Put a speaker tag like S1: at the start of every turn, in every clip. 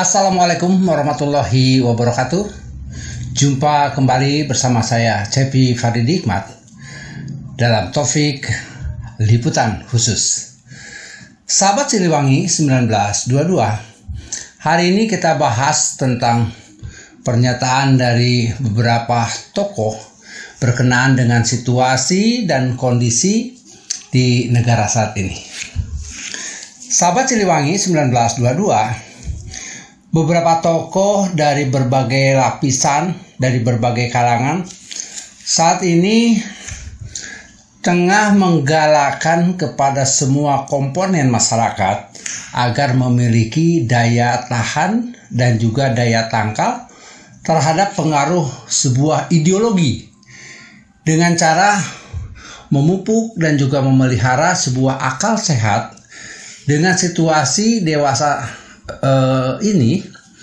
S1: Assalamualaikum warahmatullahi wabarakatuh. Jumpa kembali bersama saya Cepi Faridi Hikmat dalam topik liputan khusus. Sahabat Siliwangi 1922, hari ini kita bahas tentang pernyataan dari beberapa tokoh berkenaan dengan situasi dan kondisi di negara saat ini. Sahabat Siliwangi 1922, beberapa tokoh dari berbagai lapisan, dari berbagai kalangan saat ini tengah menggalakkan kepada semua komponen masyarakat agar memiliki daya tahan dan juga daya tangkal terhadap pengaruh sebuah ideologi dengan cara memupuk dan juga memelihara sebuah akal sehat dengan situasi dewasa ini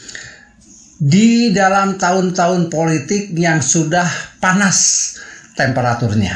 S1: di dalam tahun-tahun politik yang sudah panas temperaturnya.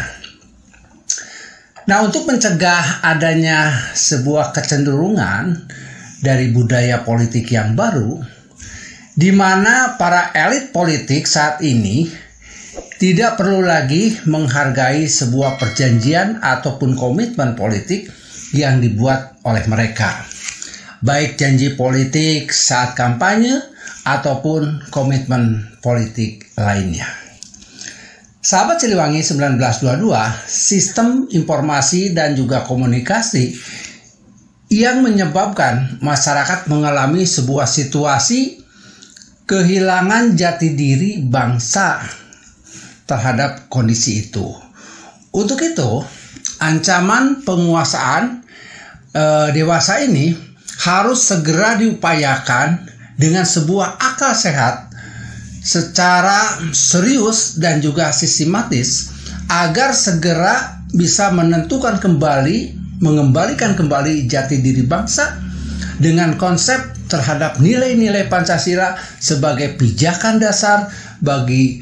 S1: Nah, untuk mencegah adanya sebuah kecenderungan dari budaya politik yang baru, di mana para elit politik saat ini tidak perlu lagi menghargai sebuah perjanjian ataupun komitmen politik yang dibuat oleh mereka, baik janji politik saat kampanye ataupun komitmen politik lainnya. Sahabat Siliwangi 1922, sistem informasi dan juga komunikasi yang menyebabkan masyarakat mengalami sebuah situasi kehilangan jati diri bangsa terhadap kondisi itu. Untuk itu, ancaman penguasaan dewasa ini harus segera diupayakan dengan sebuah akal sehat secara serius dan juga sistematis agar segera bisa menentukan kembali, mengembalikan kembali jati diri bangsa dengan konsep terhadap nilai-nilai Pancasila sebagai pijakan dasar bagi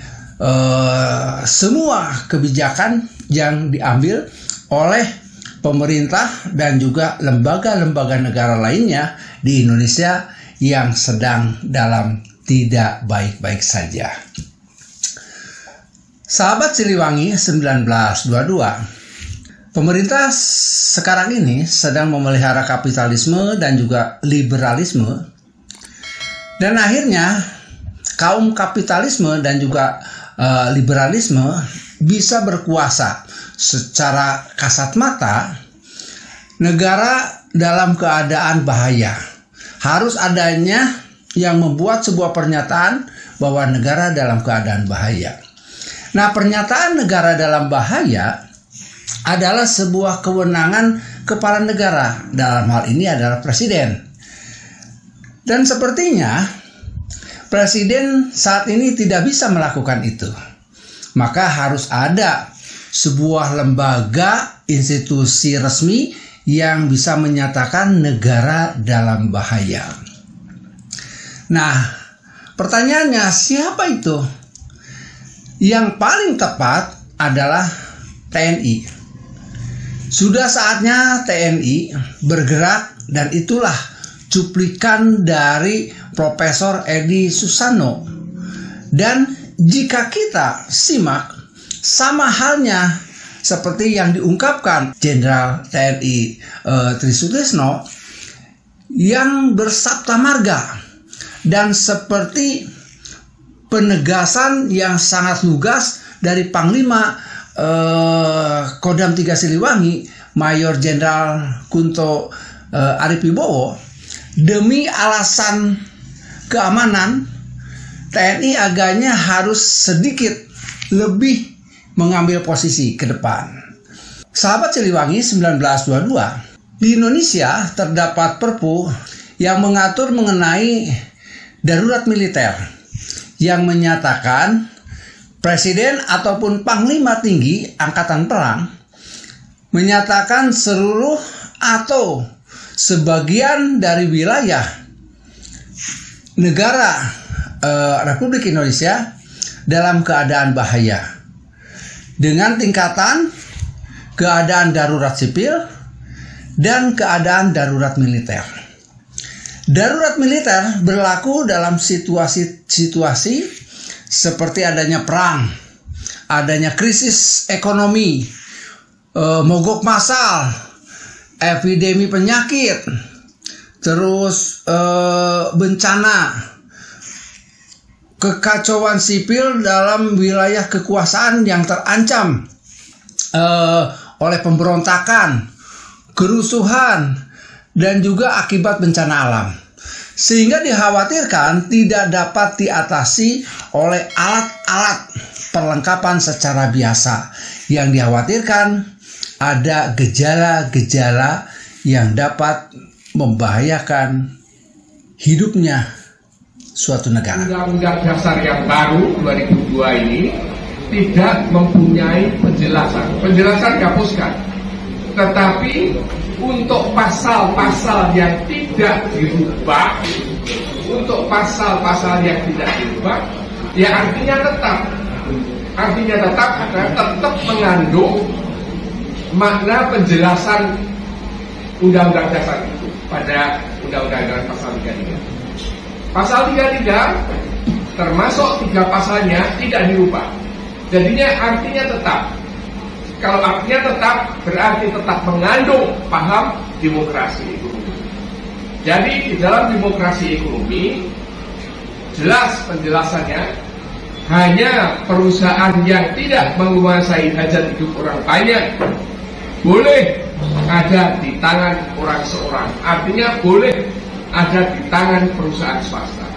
S1: semua kebijakan yang diambil oleh pemerintah dan juga lembaga-lembaga negara lainnya di Indonesia yang sedang dalam tidak baik-baik saja. Sahabat Siliwangi 1922, pemerintah sekarang ini sedang memelihara kapitalisme dan juga liberalisme, dan akhirnya kaum kapitalisme dan juga liberalisme bisa berkuasa secara kasat mata. Negara dalam keadaan bahaya. Harus adanya yang membuat sebuah pernyataan bahwa negara dalam keadaan bahaya. Nah, pernyataan negara dalam bahaya adalah sebuah kewenangan kepala negara. Dalam hal ini adalah presiden. Dan sepertinya presiden saat ini tidak bisa melakukan itu. Maka harus ada sebuah lembaga institusi resmi yang bisa menyatakan negara dalam bahaya. Nah, pertanyaannya, siapa itu? Yang paling tepat adalah TNI. Sudah saatnya TNI bergerak, dan itulah cuplikan dari Profesor Edi Susanto. Dan jika kita simak, sama halnya seperti yang diungkapkan Jenderal TNI Trisutrisno yang bersabda marga, dan seperti penegasan yang sangat lugas dari Panglima Kodam 3 Siliwangi, Mayor Jenderal Kunto Arifibowo, demi alasan keamanan, TNI agaknya harus sedikit lebih mengambil posisi ke depan. Sahabat Siliwangi 1922, di Indonesia terdapat Perpu yang mengatur mengenai darurat militer yang menyatakan Presiden ataupun Panglima Tinggi Angkatan Perang menyatakan seluruh atau sebagian dari wilayah negara Republik Indonesia dalam keadaan bahaya dengan tingkatan keadaan darurat sipil dan keadaan darurat militer. Darurat militer berlaku dalam situasi seperti adanya perang, adanya krisis ekonomi, mogok massal, epidemi penyakit, terus bencana, kekacauan sipil dalam wilayah kekuasaan yang terancam oleh pemberontakan, kerusuhan, dan juga akibat bencana alam. Sehingga dikhawatirkan tidak dapat diatasi oleh alat-alat perlengkapan secara biasa. Yang dikhawatirkan ada gejala-gejala yang dapat membahayakan hidupnya suatu negara.
S2: Undang-Undang Dasar yang baru 2002 ini tidak mempunyai penjelasan. Penjelasan dihapuskan. Tetapi untuk pasal-pasal yang tidak dirubah, ya artinya tetap mengandung makna penjelasan Undang-Undang Dasar itu pada Undang-Undang Dasar pasal 33. Pasal 33 termasuk 3 pasalnya tidak dirubah. Jadinya artinya tetap. Kalau artinya tetap, berarti tetap mengandung paham demokrasi ekonomi. Jadi di dalam demokrasi ekonomi, jelas penjelasannya, hanya perusahaan yang tidak menguasai hajat hidup orang banyak boleh ada di tangan orang seorang. Artinya boleh ada di tangan perusahaan swasta.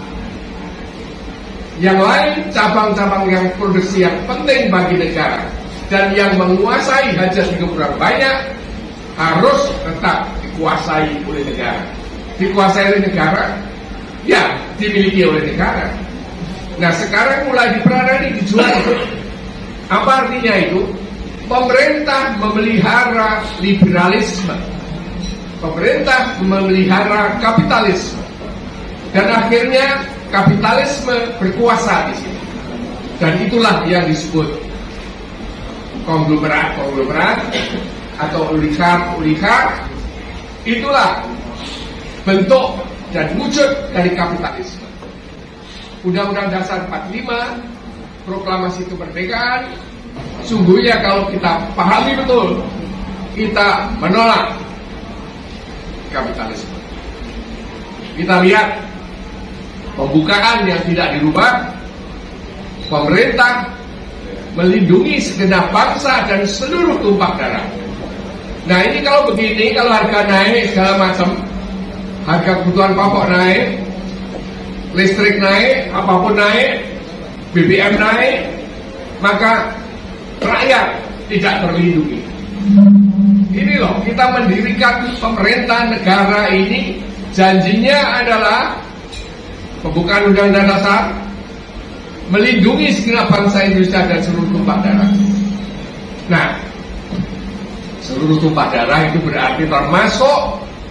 S2: Yang lain, cabang-cabang yang produksi yang penting bagi negara dan yang menguasai hajat hidup orang banyak harus tetap dikuasai oleh negara. Dikuasai oleh negara, ya dimiliki oleh negara. Nah sekarang mulai diperanani, dijual. Apa artinya itu? Pemerintah memelihara liberalisme, pemerintah memelihara kapitalisme, dan akhirnya kapitalisme berkuasa di sini. Dan itulah yang disebut konglomerat atau oligark. Itulah bentuk dan wujud dari kapitalisme. Undang-Undang Dasar 45, proklamasi kemerdekaan, sungguhnya kalau kita pahami betul, kita menolak kapitalisme. Kita lihat pembukaan yang tidak dirubah, pemerintah melindungi segenap bangsa dan seluruh tumpah darah. Nah ini kalau begini, kalau harga naik segala macam, harga kebutuhan pokok naik, listrik naik, apapun naik, BBM naik, maka rakyat tidak terlindungi. Ini loh, kita mendirikan pemerintah negara ini, janjinya adalah pembukaan Undang-Undang Dasar melindungi segenap bangsa Indonesia dan seluruh tumpah darah. Nah, seluruh tumpah darah itu berarti termasuk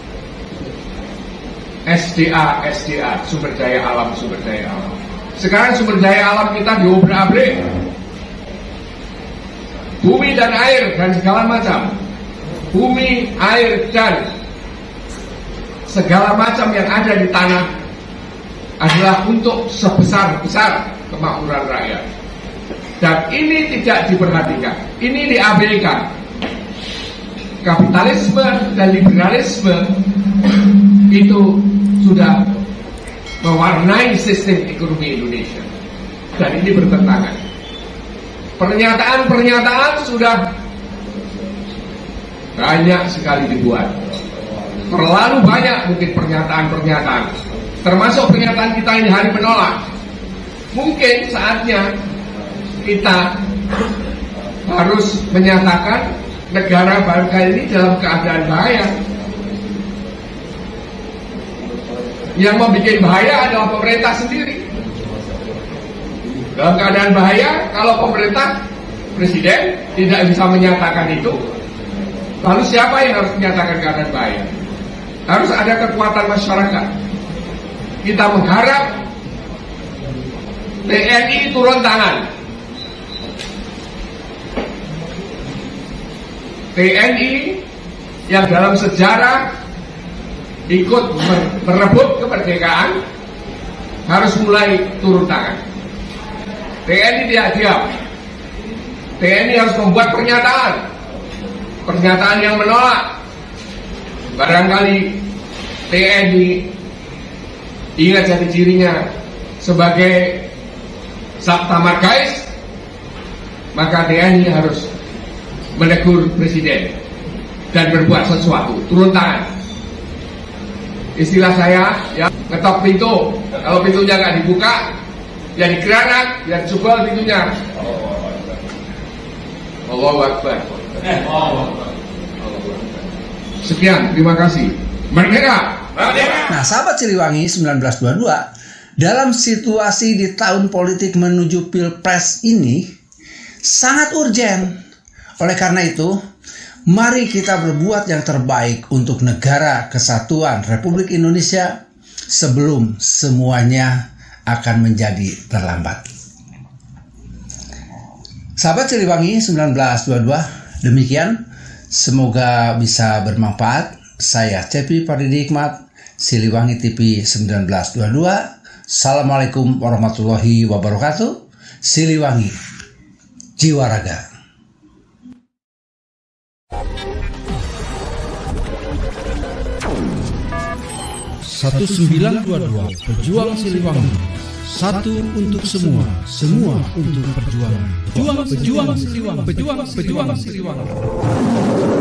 S2: SDA, sumber daya alam. Sekarang sumber daya alam kita diobrak-abrik, bumi dan air dan segala macam. Bumi, air dan segala macam yang ada di tanah adalah untuk sebesar-besar kemakmuran rakyat. Dan ini tidak diperhatikan, ini diabaikan. Kapitalisme dan liberalisme itu sudah mewarnai sistem ekonomi Indonesia. Dan ini bertentangan. Pernyataan-pernyataan sudah banyak sekali dibuat. Terlalu banyak mungkin pernyataan-pernyataan. Termasuk pernyataan kita ini hari menolak. Mungkin saatnya kita harus menyatakan negara bangsa ini dalam keadaan bahaya. Yang membuat bahaya adalah pemerintah sendiri. Dalam keadaan bahaya, kalau pemerintah, presiden tidak bisa menyatakan itu, lalu siapa yang harus menyatakan keadaan bahaya? Harus ada kekuatan masyarakat. Kita mengharap TNI turun tangan. TNI yang dalam sejarah ikut merebut kemerdekaan harus mulai turun tangan. TNI tidak diam. TNI harus membuat pernyataan yang menolak. Barangkali TNI ingat jati dirinya sebagai Sabta Margais, maka TNI harus menegur presiden dan berbuat sesuatu, turun tangan. Istilah saya, ya, ngetok pintu. Kalau pintunya nggak dibuka, ya digranat, ya dijebol pintunya. Allahu Akbar. Sekian, terima kasih. Merdeka!
S1: Nah, sahabat Siliwangi 1922, dalam situasi di tahun politik menuju Pilpres ini sangat urgen. Oleh karena itu, mari kita berbuat yang terbaik untuk negara kesatuan Republik Indonesia sebelum semuanya akan menjadi terlambat. Sahabat Siliwangi 1922, demikian. Semoga bisa bermanfaat. Saya Cepi Pardidikmat, Siliwangi TV 1922. Assalamualaikum warahmatullahi wabarakatuh. Siliwangi, jiwa raga.
S3: Satu 922 Pejuang Siliwangi. Satu untuk semua, semua untuk perjuangan. Pejuang Siliwangi. Pejuang Siliwangi.